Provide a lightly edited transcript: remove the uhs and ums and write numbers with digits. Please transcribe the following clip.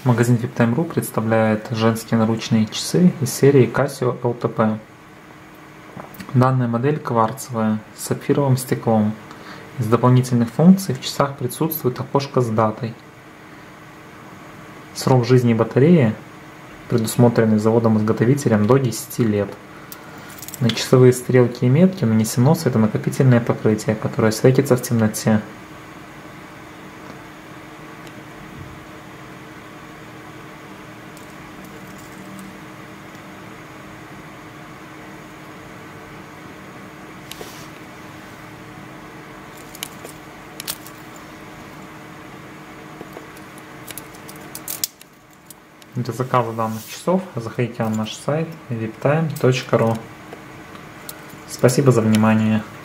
Магазин VIPTime.ru представляет женские наручные часы из серии Casio LTP. Данная модель кварцевая, с сапфировым стеклом. Из дополнительных функций в часах присутствует окошко с датой. Срок жизни батареи, предусмотренный заводом-изготовителем, до 10 лет. На часовые стрелки и метки нанесено светонакопительное покрытие, которое светится в темноте. Для заказа данных часов заходите на наш сайт viptime.ru. Спасибо за внимание.